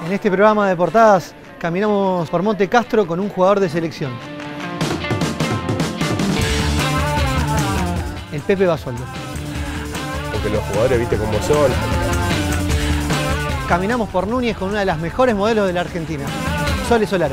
En este programa de portadas caminamos por Monte Castro con un jugador de selección. El Pepe Basualdo. Porque los jugadores, viste cómo son. Caminamos por Núñez con una de las mejores modelos de la Argentina, Sole Solaro.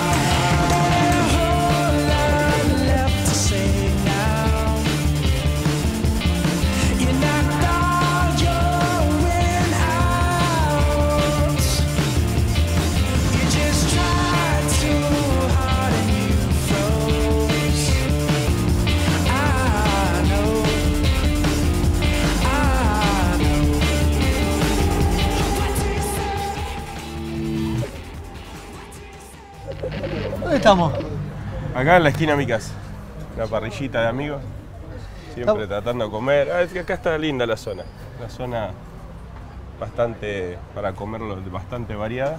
¿Dónde estamos? Acá en la esquina de mi casa. Una parrillita de amigos. Siempre tratando de comer. Es que acá está linda la zona. Una zona bastante, para comerlo, bastante variada.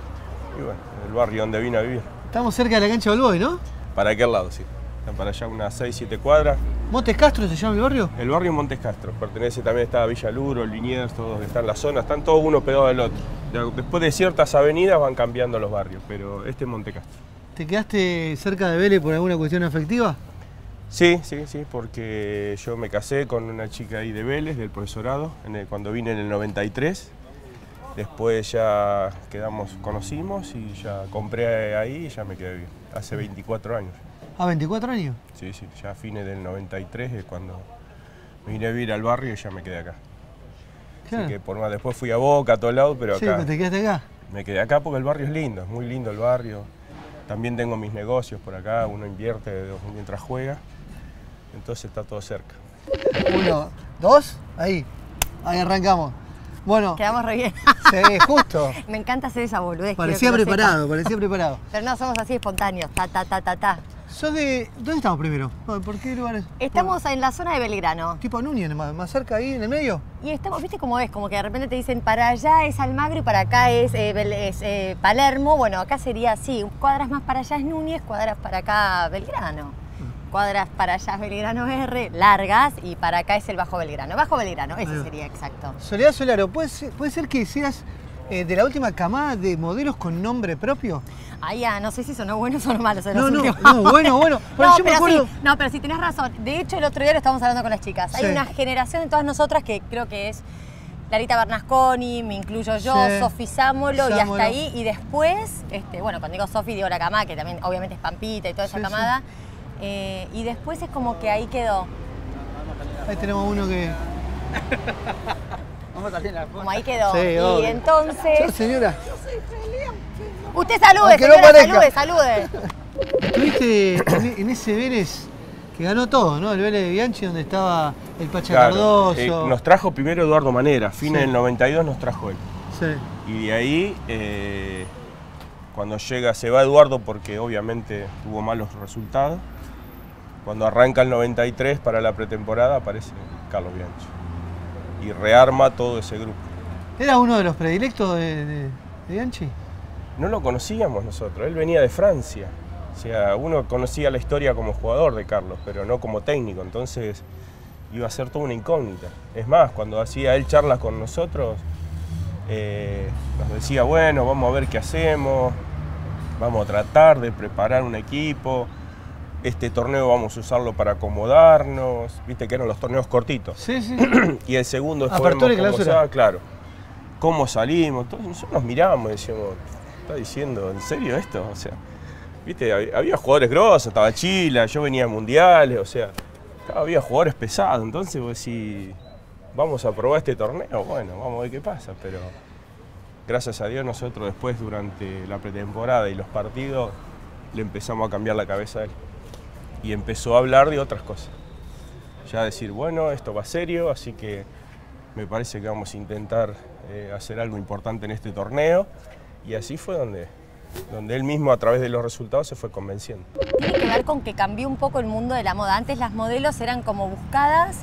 Y bueno, el barrio donde vine a vivir. Estamos cerca de la cancha del Boy, ¿no? Para aquel lado, sí. Están para allá unas 6-7 cuadras. ¿Montes Castro se llama el barrio? El barrio Montes Castro. Pertenece también, está Villa Luro, Liniers, todos que están en la zona. Están todos uno pegado del otro. Después de ciertas avenidas van cambiando los barrios, pero este es Monte Castro. ¿Te quedaste cerca de Vélez por alguna cuestión afectiva? Sí, porque yo me casé con una chica ahí de Vélez, del profesorado, cuando vine en el 93. Después ya conocimos y ya compré ahí y ya me quedé bien. Hace 24 años. ¿A 24 años? Sí, ya a fines del 93 es cuando me vine a vivir al barrio y ya me quedé acá. Claro. Así que por más, después fui a Boca, a todos lados, pero acá. Sí, pero te quedaste acá. Me quedé acá porque el barrio es lindo, es muy lindo el barrio. También tengo mis negocios por acá, uno invierte mientras juega, entonces está todo cerca. 1, 2, ahí arrancamos. Bueno. Quedamos re bien. Sí, justo. Me encanta hacer esa boludez. Parecía preparado. Pero no, somos así espontáneos, ta. ¿Sos de...? ¿Dónde estamos primero? ¿Por qué lugares? Estamos en la zona de Belgrano. Tipo Núñez, más cerca ahí, en el medio. Y estamos, ¿viste cómo es? Como que de repente te dicen, para allá es Almagro y para acá es Palermo. Bueno, acá sería así, cuadras más para allá es Núñez, cuadras para acá Belgrano. Cuadras para allá es Belgrano R, largas, y para acá es el Bajo Belgrano. Bajo Belgrano, ese sería exacto. Soledad Solaro, ¿puede ser que seas de la última camada de modelos con nombre propio? Ah, ya, no sé si sonó bueno o sonó malo. No, bueno. Pero sí, tenés razón. De hecho, el otro día lo estábamos hablando con las chicas. Sí. Hay una generación de todas nosotras que creo que es Larita Bernasconi, me incluyo yo, Sí. Sofi Sámolo y Sámolo. hasta ahí. Y después, bueno, cuando digo Sofi digo la camada, que también obviamente es Pampita y toda esa camada. Sí. Y después es como que ahí quedó. Ahí tenemos uno que... Como ahí quedó. Sí, y obvio. entonces... Yo, señora. Usted salude, Aunque no señora, parezca. salude. Estuviste en ese Vélez que ganó todo, ¿no? El Vélez de Bianchi, donde estaba el Pacha Claro, Cardoso. nos trajo primero Eduardo Manera, fines Sí. del 92 nos trajo él. Sí. Y de ahí, cuando se va Eduardo porque obviamente tuvo malos resultados. Cuando arranca el 93 para la pretemporada aparece Carlos Bianchi y rearma todo ese grupo. ¿Era uno de los predilectos de Bianchi? No lo conocíamos nosotros, él venía de Francia. O sea, uno conocía la historia como jugador de Carlos, pero no como técnico, entonces iba a ser toda una incógnita. Es más, cuando hacía él charlas con nosotros, nos decía, bueno, vamos a ver qué hacemos, vamos a tratar de preparar un equipo, este torneo vamos a usarlo para acomodarnos, viste que eran los torneos cortitos. Sí. Y el segundo después Apertura y clausura. claro, cómo salimos, entonces nosotros nos mirábamos y decíamos, ¿está diciendo en serio esto? O sea, viste, había jugadores grosos, estaba Chila, yo venía a mundiales, o sea, había jugadores pesados, entonces vos decís, vamos a probar este torneo, bueno, vamos a ver qué pasa, pero gracias a Dios nosotros después durante la pretemporada y los partidos le empezamos a cambiar la cabeza a él y empezó a hablar de otras cosas, ya decir, bueno, esto va serio, así que me parece que vamos a intentar hacer algo importante en este torneo y así fue donde él mismo a través de los resultados se fue convenciendo. Tiene que ver con que cambió un poco el mundo de la moda. Antes las modelos eran como buscadas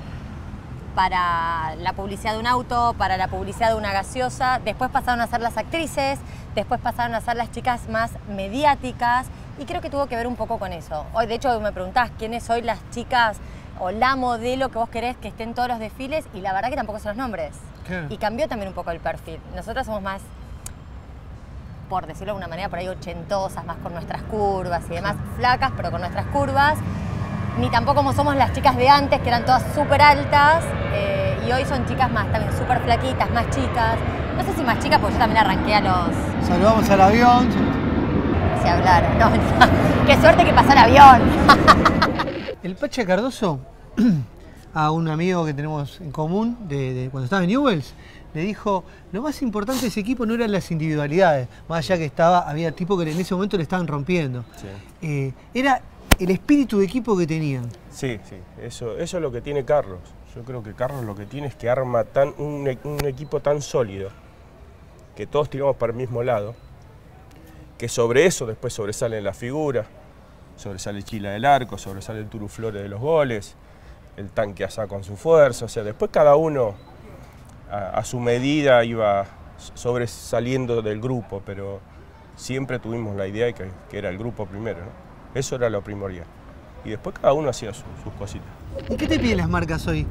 para la publicidad de un auto, para la publicidad de una gaseosa, después pasaron a ser las actrices, después pasaron a ser las chicas más mediáticas y creo que tuvo que ver un poco con eso. Hoy, de hecho, me preguntás quiénes hoy las chicas o la modelo que vos querés que esté en todos los desfiles y la verdad que tampoco son los nombres. Claro. Y cambió también un poco el perfil. Nosotras somos más por decirlo de alguna manera, por ahí ochentosas, más con nuestras curvas y demás, flacas, pero con nuestras curvas, ni tampoco como somos las chicas de antes, que eran todas súper altas, y hoy son chicas más, también súper flaquitas, más chicas. No sé si más chicas, porque yo también arranqué a los... Saludamos al avión. Se hablaron, no, qué suerte que pasó el avión. El Pacha Cardoso, a un amigo que tenemos en común, de cuando estaba en Newell's, le dijo, lo más importante de ese equipo no eran las individualidades, más allá que había tipos que en ese momento le estaban rompiendo. Sí. Era el espíritu de equipo que tenían. Sí, sí, eso es lo que tiene Carlos. Yo creo que Carlos lo que tiene es que arma un equipo tan sólido, que todos tiramos para el mismo lado, que sobre eso después sobresalen las figuras, sobresale Chila del arco, sobresale el Turuflores de los goles, el Tanque Asá con su fuerza, o sea, después cada uno a su medida iba sobresaliendo del grupo, pero siempre tuvimos la idea de que era el grupo primero, ¿no? Eso era lo primordial. Y después cada uno hacía sus cositas. ¿Y qué te piden las marcas hoy?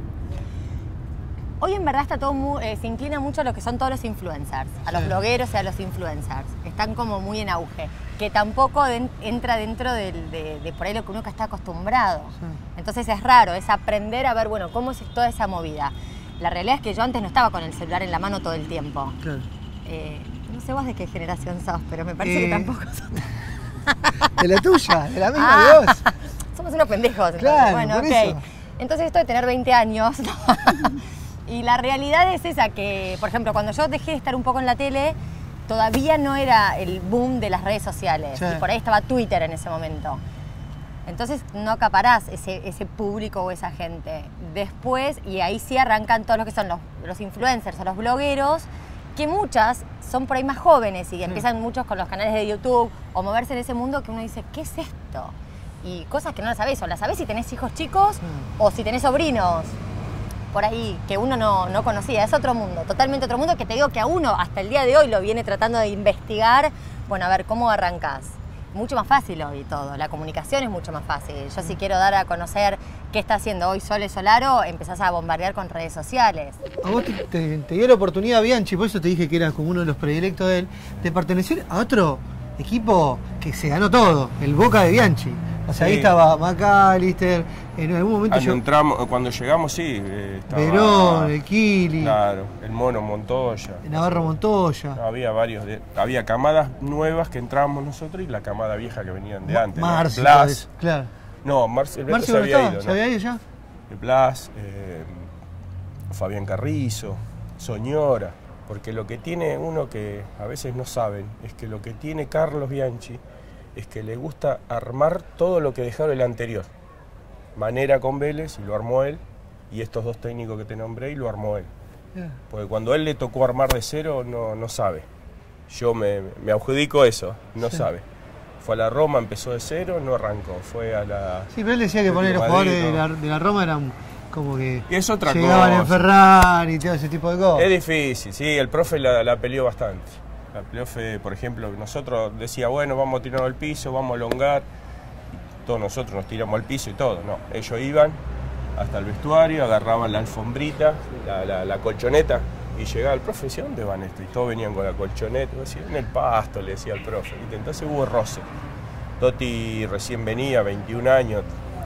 Hoy en verdad está todo se inclina mucho a lo que son todos los influencers, a los blogueros y a los influencers. Están como muy en auge, que tampoco entra dentro de por ahí lo que uno está acostumbrado. Sí. Entonces es raro, es aprender a ver, bueno, cómo es toda esa movida. La realidad es que yo antes no estaba con el celular en la mano todo el tiempo. Claro. No sé vos de qué generación sos, pero me parece que tampoco sos. De la tuya, de la misma de vos. Somos unos pendejos. Claro, bueno, por ok. eso. Entonces esto de tener 20 años... Y la realidad es esa, que, por ejemplo, cuando yo dejé de estar un poco en la tele, todavía no era el boom de las redes sociales. Sí. Y por ahí estaba Twitter en ese momento. Entonces no acaparás ese público o esa gente. Después, y ahí sí arrancan todos los que son los influencers o los blogueros, que muchas son por ahí más jóvenes y empiezan muchos con los canales de YouTube o moverse en ese mundo que uno dice, ¿qué es esto? Y cosas que no las sabés, o las sabés si tenés hijos chicos o si tenés sobrinos. Por ahí, que uno no conocía, es otro mundo, totalmente otro mundo, que te digo que a uno hasta el día de hoy lo viene tratando de investigar. Bueno, a ver, ¿cómo arrancás? Mucho más fácil hoy todo, la comunicación es mucho más fácil. Yo si quiero dar a conocer qué está haciendo hoy Sole Solaro, empezás a bombardear con redes sociales. A vos te dio la oportunidad, Bianchi, por eso te dije que eras como uno de los predilectos de él, de pertenecer a otro equipo que se ganó todo, el Boca de Bianchi. O sea, sí. Ahí estaba McAllister, en algún momento cuando llegamos, sí, estaba Verón, el Kili. Claro, el Mono Montoya. El Navarro Montoya. Había varios, había camadas nuevas que entrábamos nosotros y la camada vieja que venían de antes. Marcio, Blas. Claro. No, Marcio se había ido. ¿Se había ido ya? Blas, Fabián Carrizo, Soñora. Porque lo que tiene uno que a veces no saben es que lo que tiene Carlos Bianchi es que le gusta armar todo lo que dejaron el anterior. Manera con Vélez, y lo armó él, y estos dos técnicos que te nombré, y lo armó él. Porque cuando a él le tocó armar de cero, no sabe. Yo me adjudico eso, no sabe. Fue a la Roma, empezó de cero, no arrancó. Fue a la... Sí, pero él decía que poner los jugadores de la Roma eran como que y es otra llegaban cosa. En Ferrari y todo ese tipo de cosas. Es difícil, sí, el profe la peleó bastante. La profe, por ejemplo, nosotros decía, bueno, vamos a tirar al piso, vamos a elongar. Y todos nosotros nos tiramos al piso y todo. No, ellos iban hasta el vestuario, agarraban la alfombrita, la colchoneta, y llegaba el profe y decía, ¿dónde van esto? Y todos venían con la colchoneta, decía, en el pasto, le decía al profe. Y entonces hubo roce. Totti recién venía, 21 años,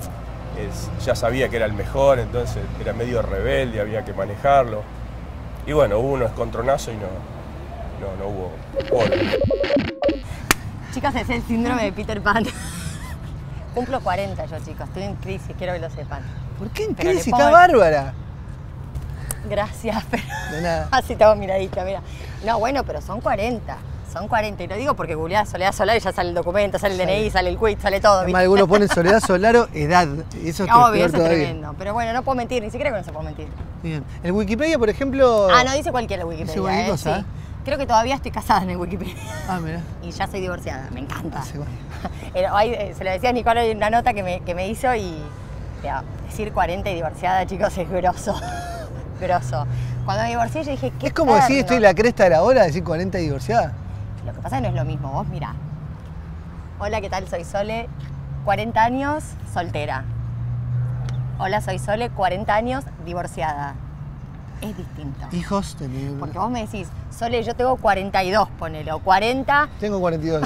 ya sabía que era el mejor, entonces era medio rebelde, había que manejarlo. Y bueno, hubo unos contronazo y no hubo gol. Chicos, es el síndrome de Peter Pan. Cumplo 40 yo, chicos, estoy en crisis, quiero que lo sepan. ¿Por qué en crisis? Está bárbara. Gracias, pero... De nada. Así estaba miradita, mira. No, bueno, pero son 40. Son 40, y lo digo porque googleás Soledad Solaro y ya sale el documento, sale el DNI, sale el quiz, sale todo. Además, algunos ponen Soledad Solaro, edad. Eso es obvio, eso es tremendo. Pero bueno, no puedo mentir, ni siquiera con eso puedo mentir. Bien. El Wikipedia, por ejemplo... Ah, no dice cualquiera el Wikipedia. Dice cualquier cosa, sí. Creo que todavía estoy casada en el Wikipedia. Ah, mira. Y ya soy divorciada, me encanta. Sí, bueno. Se lo decía a Nicola en una nota que me hizo y... Ya, decir 40 y divorciada, chicos, es grosso. Grosso. Cuando me divorcié yo dije, ¿qué es como decir estoy en la cresta de la ola, decir 40 y divorciada. Lo que pasa es que no es lo mismo, vos mirá. Hola, ¿qué tal? Soy Sole, 40 años, soltera. Hola, soy Sole, 40 años, divorciada. es distinto. ¿Hijos? Porque vos me decís, Sole, yo tengo 42, ponele, o 40. Tengo 42.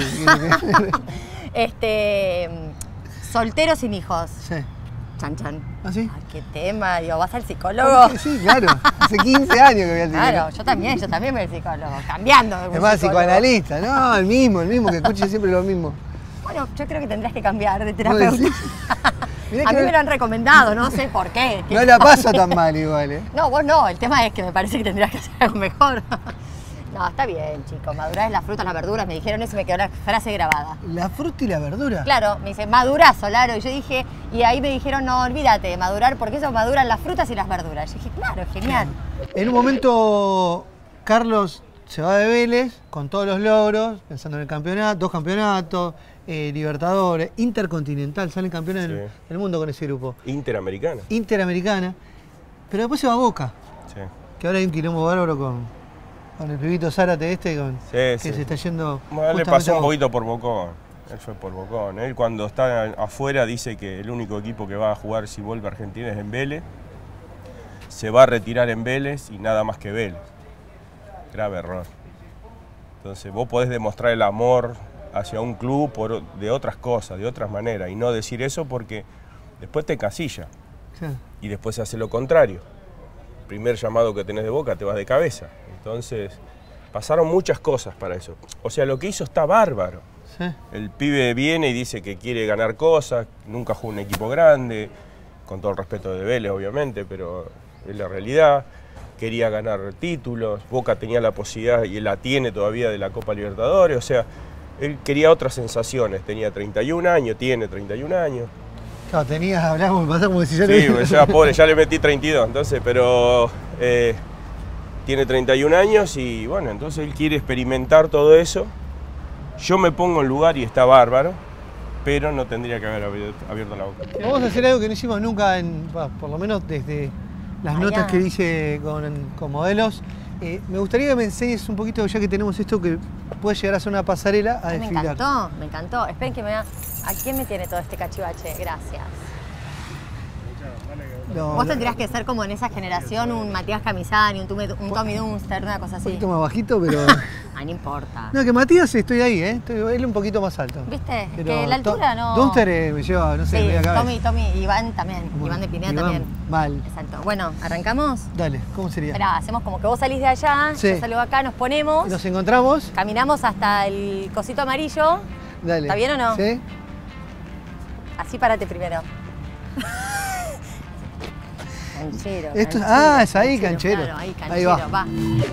Soltero sin hijos. Sí. Chan, chan. ¿Ah, sí? Ay, qué tema, digo, ¿vas al psicólogo? Sí, claro. Hace 15 años que voy al psicólogo. Claro, yo también voy al psicólogo, cambiando de un Es más, psicólogo. psicoanalista. No, el mismo, que escuche siempre lo mismo. Bueno, yo creo que tendrías que cambiar de ¿Vos terapeuta. decís? Mirá A que mí me lo han recomendado, no sé por qué. no la paso tan mal igual, ¿eh? No, vos no, el tema es que me parece que tendrías que hacer algo mejor. No, está bien, chicos, madurás las frutas, las verduras, me dijeron eso y me quedó la frase grabada. ¿La fruta y la verdura? Claro, me dice, madurás, Solaro, y yo dije, y ahí me dijeron, no, olvídate de madurar, porque eso maduran las frutas y las verduras. Yo dije, claro, genial. En un momento, Carlos se va de Vélez con todos los logros, pensando en el campeonato, 2 campeonatos, Libertadores, Intercontinental, salen campeones del mundo con ese grupo. Interamericana. Interamericana, pero después se va a Boca, Sí. que ahora hay un quilombo bárbaro con el pibito Zárate que se está yendo. Bueno, le justamente pasó a un Boca. poquito por Bocón. Él fue por Bocón. Él cuando está afuera dice que el único equipo que va a jugar si vuelve a Argentina es en Vélez. Se va a retirar en Vélez y nada más que Vélez. Grave error. Entonces vos podés demostrar el amor hacia un club de otras cosas, de otras maneras, y no decir eso porque después te encasilla. Sí. Y después se hace lo contrario. El primer llamado que tenés de Boca te vas de cabeza. Entonces, pasaron muchas cosas para eso. O sea, lo que hizo está bárbaro. Sí. El pibe viene y dice que quiere ganar cosas, nunca jugó un equipo grande, con todo el respeto de Vélez, obviamente, pero es la realidad. Quería ganar títulos, Boca tenía la posibilidad, y él la tiene todavía, de la Copa Libertadores. O sea, él quería otras sensaciones. Tenía 31 años, tiene 31 años. Claro, hablamos, pasa como si ya Sí, pues ya, pobre, ya le metí 32, entonces, pero tiene 31 años y bueno, entonces él quiere experimentar todo eso. Yo me pongo en lugar y está bárbaro, pero no tendría que haber abierto la boca. Vamos a hacer algo que no hicimos nunca, por lo menos desde las notas que hice con modelos. Me gustaría que me enseñes un poquito, ya que tenemos esto, que puede llegar a ser una pasarela a desfilar. Me encantó. Esperen que me vea. ¿A quién me tiene todo este cachivache? Gracias. No, Vos tendrías que ser como en esa generación un Matías Camisani, un Tommy Dunster, una cosa un así. poquito más bajito, pero... Ah, no importa. No, que Matías estoy ahí, él un poquito más alto. ¿Viste? Pero que la altura no... Dunster me lleva, no sé, sí, media cabeza. Tommy, Iván también. Bueno, Iván de Pineda Iván, también. mal. Exacto. Bueno, ¿arrancamos? Dale, ¿cómo sería? Esperá, hacemos como que vos salís de allá, Sí. yo salgo de acá, nos ponemos, Nos encontramos. caminamos hasta el cosito amarillo. Dale. ¿Está bien o no? Sí. Así párate primero. Canchero. Esto- canchero, es ahí, canchero. Claro, ahí, Ahí canchero, va. va.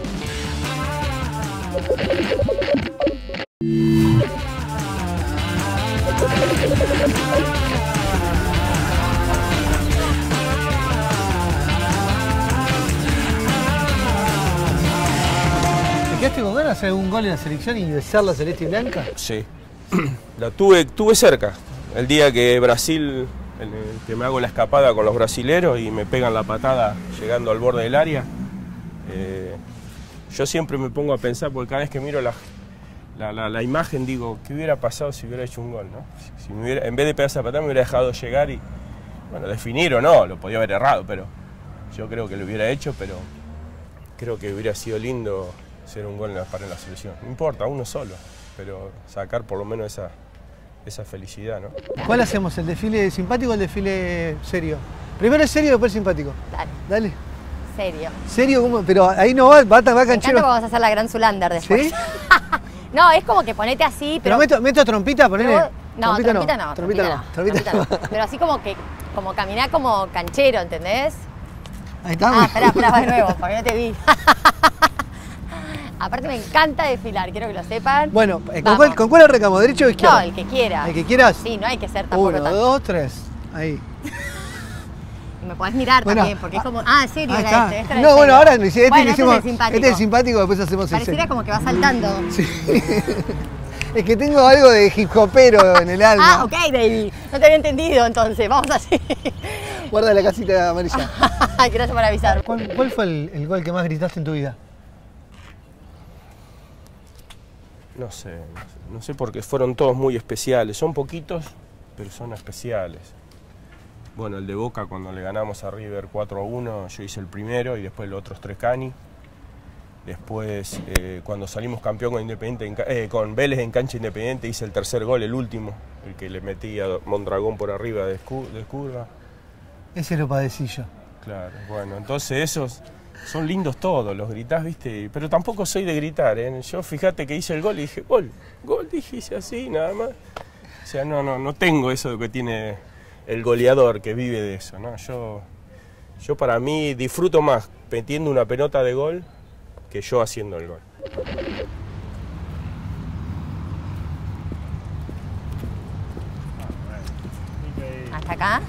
¿Te quedaste con ganas de hacer algún gol en la selección y besar la celeste y blanca? Sí, la tuve cerca. El día que Brasil, que me hago la escapada con los brasileros y me pegan la patada llegando al borde del área, yo siempre me pongo a pensar, porque cada vez que miro la imagen digo, ¿qué hubiera pasado si hubiera hecho un gol? ¿No? Si en vez de pegar esa patada me hubiera dejado llegar y, bueno, definir o no, lo podía haber errado, pero yo creo que lo hubiera hecho, pero creo que hubiera sido lindo hacer un gol para la selección. No importa, uno solo, pero sacar por lo menos esa felicidad, ¿no? ¿Cuál hacemos? ¿El desfile simpático o el desfile serio? Primero el serio, después el simpático. Dale, Dale. serio. ¿Serio? ¿Cómo? Pero ahí no va Me encanta canchero. porque vamos a hacer la gran Zulander después. ¿Sí? No, es como que ponete así, pero... Meto trompita, ponele. pero vos- no, trompita no. Trompita no. Pero así como caminar como canchero, ¿entendés? Ahí está. Espera, de nuevo, porque no te vi. Aparte me encanta desfilar, quiero que lo sepan. Bueno, Vamos. ¿con cuál arrancamos? ¿Derecho o izquierda? No, el que quiera. ¿El que quieras? Sí, no hay que ser tampoco 1, tan... 2, 3. Ahí. Y me podés mirar Bueno, también, porque es como... Ah, serio Ahí era está. este era el No, bueno, serio. ahora le hicimos, Bueno, este es el simpático. este es el simpático, después hacemos el Pareciera serio. como que va saltando. Sí. Es que tengo algo de hip hopero en el alma. Ah, ok, baby. No te había entendido entonces. Vamos así. Guarda la casita amarilla. Gracias por avisar. ¿Cuál fue el gol que más gritaste en tu vida? No sé porque fueron todos muy especiales. Son poquitos, pero son especiales. Bueno, el de Boca cuando le ganamos a River 4-1, yo hice el primero y después los otros 3 Cani. Después, cuando salimos campeón con, Independiente, con Vélez en cancha Independiente, hice el tercer gol, el último, el que le metí a Mondragón por arriba de curva. Ese lo padecí yo. Claro, bueno, entonces esos son lindos todos, los gritás, ¿viste? Pero tampoco soy de gritar, ¿eh? Yo fíjate que hice el gol y dije, gol, dije, hice así, nada más. O sea, no tengo eso de que tiene el goleador que vive de eso, ¿no? Yo para mí disfruto más metiendo una pelota de gol que yo haciendo el gol. ¿Hasta acá?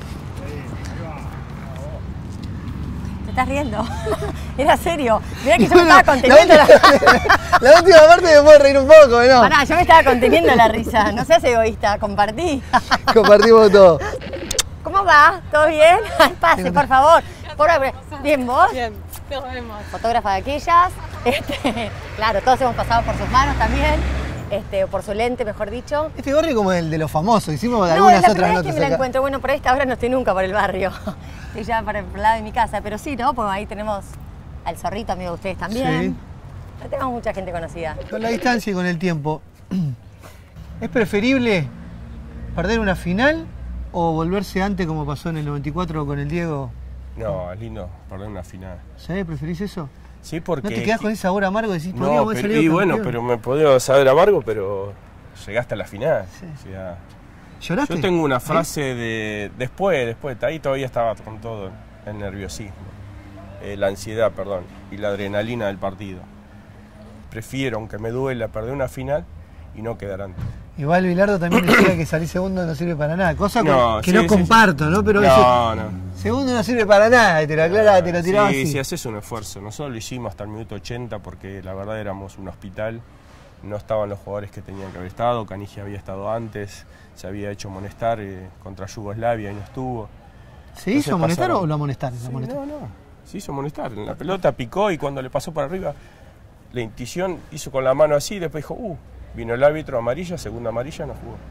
¿Te estás riendo? Era serio. Mirá que yo me estaba conteniendo la última parte me puedo reír un poco, ¿no? Pará, yo me estaba conteniendo la risa. No seas egoísta, compartí. Compartimos todo. ¿Cómo va? ¿Todo bien? Pase, por favor. ¿Bien vos? Bien, nos vemos. Fotógrafa de aquellas. Claro, todos hemos pasado por sus manos también. Por su lente, mejor dicho. Este barrio como el de los famosos, hicimos No, algunas es la otras primera vez notas que me la acá. encuentro. Bueno, por esta hora no estoy nunca por el barrio. Estoy ya por el lado de mi casa, pero sí, ¿no? Pues ahí tenemos al Zorrito, amigo de ustedes también. Sí. Tenemos mucha gente conocida. Con la distancia y con el tiempo, ¿es preferible perder una final o volverse antes como pasó en el 94 con el Diego? No, es lindo perder una final. ¿Sabés? ¿Preferís eso? Sí, porque... ¿No te quedás con ese sabor amargo? Decís, No, podríamos haber pero, salido y bueno, campeón? pero me podía saber amargo, pero llegaste a la final. Sí. O sea, ¿Lloraste? yo tengo una frase de... Después, ahí todavía estaba con todo el nerviosismo, la ansiedad, perdón, y la adrenalina del partido. Prefiero, aunque me duela, perder una final y no quedar antes. Igual Bilardo también decía que salir segundo no sirve para nada, cosa No, que sí, no sí, comparto, ¿no? Pero No, ese, no. segundo no sirve para nada, y te lo aclaraba, te lo tiraba Sí, así. si haces un esfuerzo. Nosotros lo hicimos hasta el minuto 80 porque la verdad éramos un hospital. No estaban los jugadores que tenían que haber estado. Canigia había estado antes, se había hecho amonestar contra Yugoslavia y no estuvo. ¿Se hizo amonestar o lo amonestaron? Sí, no, se hizo amonestar. La pelota picó y cuando le pasó para arriba, la intuición hizo con la mano así y después dijo, vino el árbitro, amarilla, segunda amarilla, no jugó.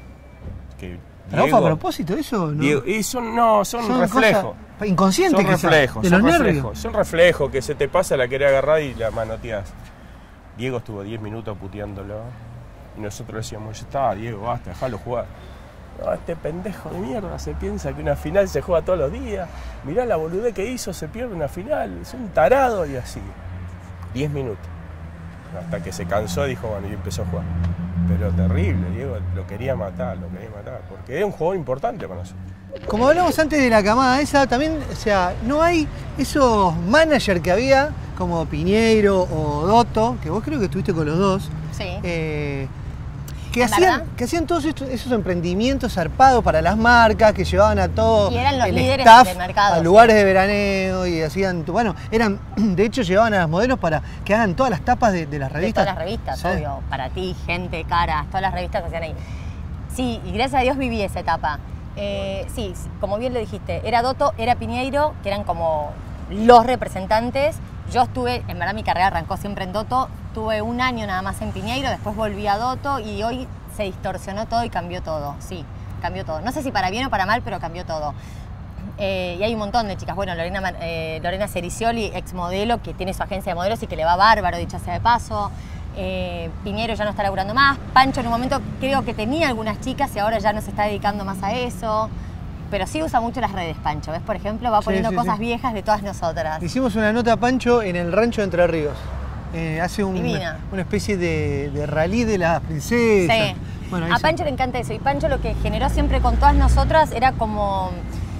¿Pero fue a propósito eso? ¿No? Diego, y son reflejos. Inconscientes, son reflejos, de los nervios. Son reflejos que se te pasa, la querés agarrar y la manoteás. Diego estuvo 10 minutos puteándolo y nosotros decíamos, ya está, Diego, basta, déjalo jugar. No, este pendejo de mierda se piensa que una final se juega todos los días. Mirá la boludez que hizo, se pierde una final, es un tarado y así. 10 minutos. Hasta que se cansó dijo, bueno, y empezó a jugar. Pero terrible, Diego, lo quería matar, porque es un jugador importante para nosotros. Como hablamos antes de la camada esa, también, o sea, no hay esos managers que había, como Piñeiro o Dotto, que vos creo que estuviste con los dos, Sí. que hacían todos esos emprendimientos zarpados para las marcas, que llevaban a todo Y eran los el líderes staff del mercado, a lugares de veraneo y hacían, bueno, de hecho llevaban a las modelos para que hagan todas las tapas de las De revistas. todas las revistas, Sí. obvio. Para ti, gente, caras, todas las revistas que hacían ahí. Sí, y gracias a Dios viví esa etapa. Sí, como bien lo dijiste, era Dotto, era Piñeiro, que eran como los representantes. Yo estuve, en verdad mi carrera arrancó siempre en Dotto, tuve un año nada más en Piñeiro, después volví a Dotto y hoy se distorsionó todo y cambió todo, sí, cambió todo. No sé si para bien o para mal, pero cambió todo. Y hay un montón de chicas, bueno, Lorena Cericioli, ex modelo, que tiene su agencia de modelos y que le va bárbaro, dicho sea de paso. Piñeiro ya no está laburando más. Pancho en un momento creo que tenía algunas chicas y ahora ya no se está dedicando más a eso. Pero sí usa mucho las redes, Pancho. ¿Ves? Por ejemplo, va poniendo cosas viejas de todas nosotras. Hicimos una nota a Pancho en el rancho de Entre Ríos. Hace Divina. una especie de rally de las princesas. Sí. Bueno, A Pancho le encanta eso. Y Pancho lo que generó siempre con todas nosotras era como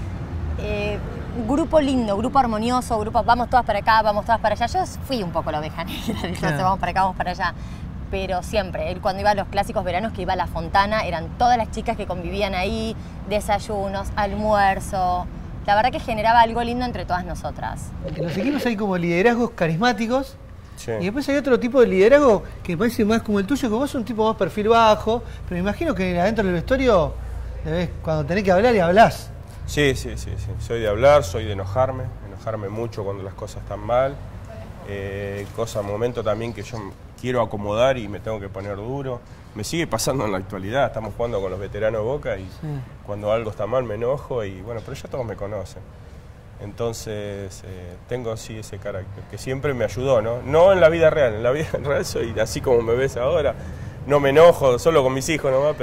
grupo lindo, grupo armonioso, grupo vamos todas para acá, vamos todas para allá. Yo fui un poco la oveja negra, entonces vamos para acá, vamos para allá. Pero siempre, él cuando iba a los clásicos veranos, que iba a La Fontana, eran todas las chicas que convivían ahí, desayunos, almuerzo. La verdad que generaba algo lindo entre todas nosotras. En los equipos hay como liderazgos carismáticos. Sí. Y después hay otro tipo de liderazgo que parece más como el tuyo, que vos sos un tipo más perfil bajo, pero me imagino que adentro del vestuario, cuando tenés que hablar y hablás. Sí. Soy de hablar, soy de enojarme mucho cuando las cosas están mal. Momento también que yo quiero acomodar y me tengo que poner duro. Me sigue pasando en la actualidad, estamos jugando con los veteranos de Boca y cuando algo está mal me enojo y bueno, pero ya todos me conocen. Entonces tengo sí ese carácter, que siempre me ayudó, ¿no? No en la vida real, en la vida real soy así como me ves ahora, no me enojo, solo con mis hijos nomás,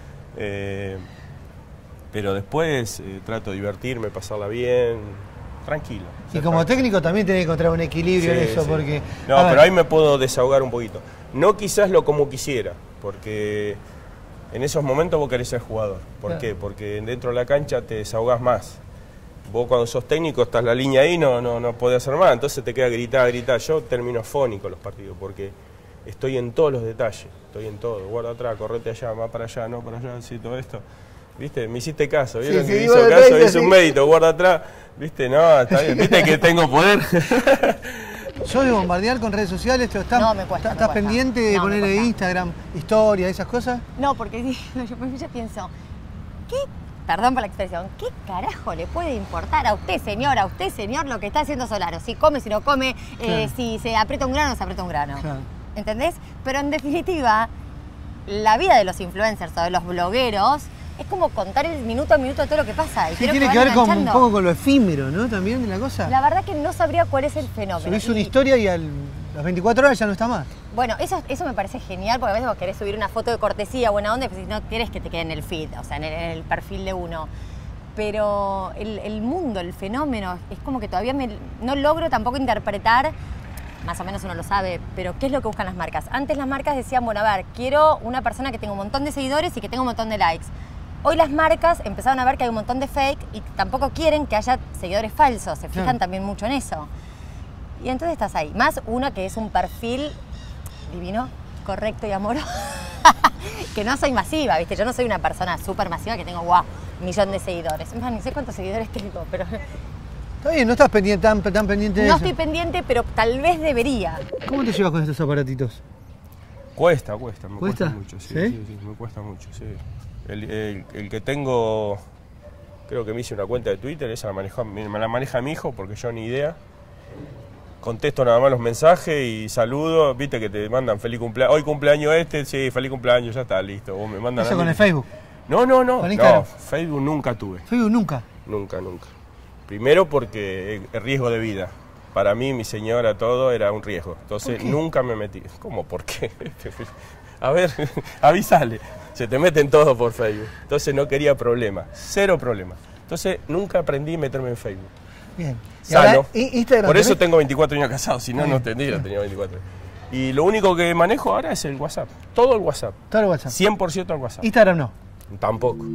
pero después trato de divertirme, pasarla bien, tranquilo. Y como técnico también tenés que encontrar un equilibrio en eso, porque... No, pero ahí me puedo desahogar un poquito. No quizás lo como quisiera, porque en esos momentos vos querés ser jugador. ¿Por qué? Porque dentro de la cancha te desahogás más. Vos cuando sos técnico estás la línea ahí, no podés hacer más, entonces te queda gritar. Yo termino afónico los partidos, porque estoy en todos los detalles, estoy en todo. Guarda atrás, correte allá, más para allá, no para allá, sí, todo esto. ¿Viste? Me hiciste caso, ¿vieron? Que hizo caso, hice un mérito, guarda atrás. ¿Viste? No, está bien. ¿Viste que tengo poder? ¿Sos de bombardear con redes sociales? No, me cuesta. ¿Estás pendiente de poner en Instagram historia, esas cosas? No, porque yo pienso, perdón por la expresión, ¿qué carajo le puede importar a usted, señor, lo que está haciendo Solaro? Si come, si no come, si se aprieta un grano, no se aprieta un grano. Claro. ¿Entendés? Pero en definitiva, la vida de los influencers o de los blogueros es como contar el minuto a minuto de todo lo que pasa. Y tiene que ver con, un poco con lo efímero, ¿no? También de la cosa. La verdad que no sabría cuál es el fenómeno. Subís una historia y las 24 horas ya no está más. Bueno, eso me parece genial, porque a veces vos querés subir una foto de cortesía, buena onda, pues si no querés que te quede en el feed, o sea, en el perfil de uno. Pero el mundo, el fenómeno, es como que todavía no logro tampoco interpretar, más o menos uno lo sabe, pero ¿qué es lo que buscan las marcas? Antes las marcas decían, bueno, a ver, quiero una persona que tenga un montón de seguidores y que tenga un montón de likes. Hoy las marcas empezaron a ver que hay un montón de fake y tampoco quieren que haya seguidores falsos, se fijan también mucho en eso. Y entonces estás ahí, más uno que es un perfil divino, correcto y amoroso, que no soy masiva, ¿viste? Yo no soy una persona súper masiva que tengo, wow, 1.000.000 de seguidores. Ni sé cuántos seguidores tengo, pero... Está bien, no estás pendiente, tan pendiente de eso. No estoy pendiente, pero tal vez debería. ¿Cómo te llevas con estos aparatitos? Cuesta, me cuesta mucho, sí, me cuesta mucho, sí. El que tengo, creo que me hice una cuenta de Twitter, esa me la maneja mi hijo porque yo ni idea. Contesto nada más los mensajes y saludo, viste que te mandan feliz cumpleaños, hoy cumpleaños sí, feliz cumpleaños, ya está, listo. O me mandan ¿eso con el Facebook? No, Facebook nunca tuve. ¿Facebook nunca? Nunca. Primero porque el riesgo de vida. Para mí, mi señora, todo era un riesgo. Entonces nunca me metí. ¿Cómo? ¿Por qué? A ver, avísale. Se te meten todos por Facebook. Entonces no quería problemas. Cero problemas. Entonces nunca aprendí a meterme en Facebook. Bien. Sano. Instagram, por eso tengo 24 años casado. Si no, no tendría, tenía 24. Y lo único que manejo ahora es el WhatsApp. Todo el WhatsApp. 100% el WhatsApp. Instagram no. Tampoco.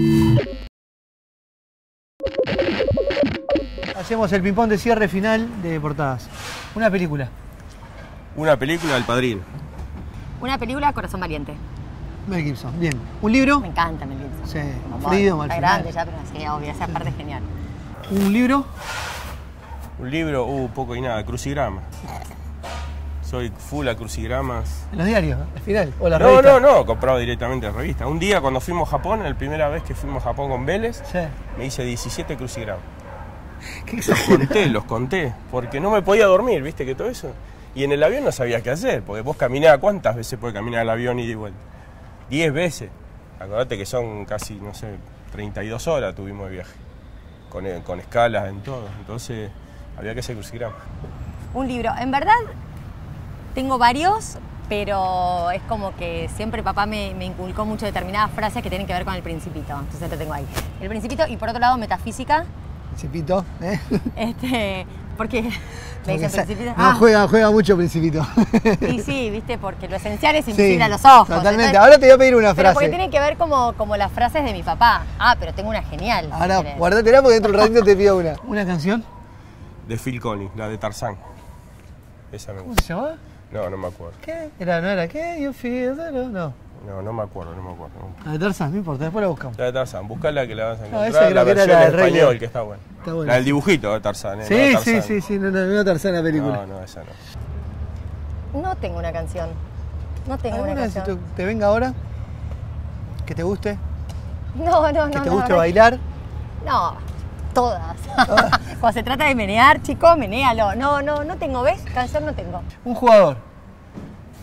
Hacemos el ping-pong de cierre final de portadas. Una película. Una película, El Padrino. Una película, Corazón Valiente. Mel Gibson, bien. ¿Un libro? Me encanta Mel Gibson. Sí, Freedom al final. Está grande ya, pero sí, obvio, esa parte es genial. ¿Un libro? Un libro, poco y nada, Crucigrama. Soy full a crucigramas. ¿En los diarios, al final? ¿O la revista? No, comprado directamente en revista. Un día cuando fuimos a Japón, la primera vez que fuimos a Japón con Vélez, me hice 17 crucigramas. ¿Qué los conté, porque no me podía dormir, viste que todo eso. Y en el avión no sabía qué hacer, porque vos caminás, ¿cuántas veces puede caminar el avión y de vuelta? 10 veces. Acordate que son casi, 32 horas tuvimos de viaje. Con escalas en todo. Entonces, había que hacer crucigrama. Un libro. En verdad, tengo varios, pero es como que siempre papá me inculcó mucho determinadas frases que tienen que ver con El Principito. Entonces lo tengo ahí. El Principito y por otro lado, metafísica. Principito, porque me dicen Principito. No, juega mucho Principito. Y sí, viste, porque lo esencial es invisible a los ojos. Totalmente. Entonces, ahora te voy a pedir una frase. Pero porque tiene que ver como las frases de mi papá. Pero tengo una genial. Ahora, guárdatela porque dentro de un ratito te pido una. ¿Una canción? De Phil Collins, la de Tarzán. Esa me gusta. ¿Cómo se llamaba? No me acuerdo. ¿Qué? ¿No era qué? You feel the love? No. No me acuerdo. La de Tarzán, no importa, después la buscamos. La de Tarzán, buscala que la vas a encontrar. Esa la versión era en español, que está buena. La del dibujito de Tarzán, Sí, no Tarzán la película. No, esa no. No tengo una canción. No tengo una canción. Si te venga ahora, que te guste. No. Que te guste bailar. No, todas. Cuando se trata de menear, chico, menéalo. No tengo, ¿ves? Canción no tengo. Un jugador.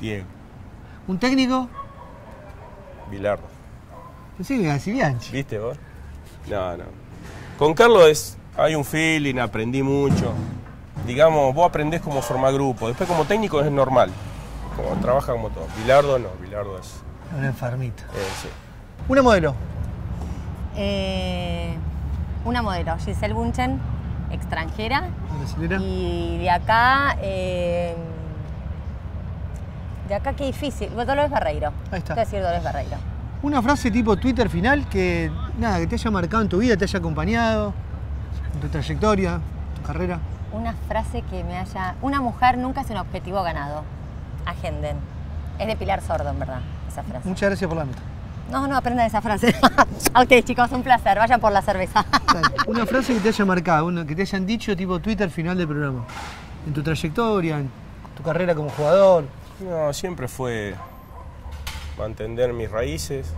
Diego. ¿Un técnico? Bilardo. Pensé que era Bianchi. ¿Viste vos? No. Con Carlos hay un feeling, aprendí mucho. Digamos, vos aprendés cómo formar grupo. Después como técnico es normal. Como trabaja como todo. Bilardo no, Bilardo es... Un enfermito. Sí. Una modelo. Una modelo, Giselle Bunchen, extranjera. Brasilera. Y de acá qué difícil. Dolores Barreiro. Ahí está. Voy a decir Dolores Barreiro. Una frase tipo Twitter final que te haya marcado en tu vida, te haya acompañado, en tu trayectoria, tu carrera. Una frase que me haya... Una mujer nunca es un objetivo ganado. Agenden. Es de Pilar Sordo, en verdad, esa frase. Muchas gracias por la nota. No, aprendan esa frase. A ustedes, chicos, un placer. Vayan por la cerveza. Una frase que te haya marcado, que te hayan dicho tipo Twitter final del programa. En tu trayectoria, en tu carrera como jugador. No, siempre fue mantener mis raíces,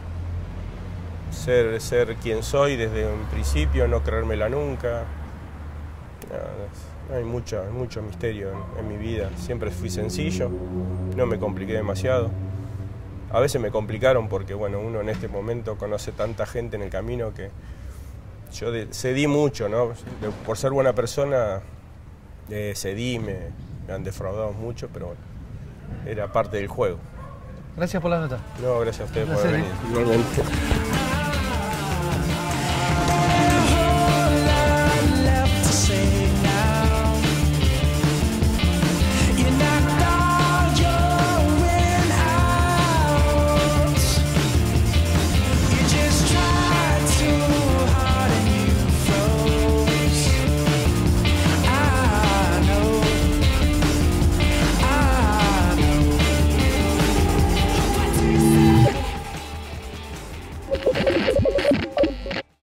ser quien soy desde un principio, no creérmela nunca. No, hay mucho misterio en mi vida. Siempre fui sencillo, no me compliqué demasiado. A veces me complicaron porque, bueno, uno en este momento conoce tanta gente en el camino que yo cedí mucho, ¿no? Por ser buena persona, cedí, me han defraudado mucho, pero bueno, era parte del juego. Gracias por la nota. No, gracias a ustedes por Placer, haber venido. Igualmente.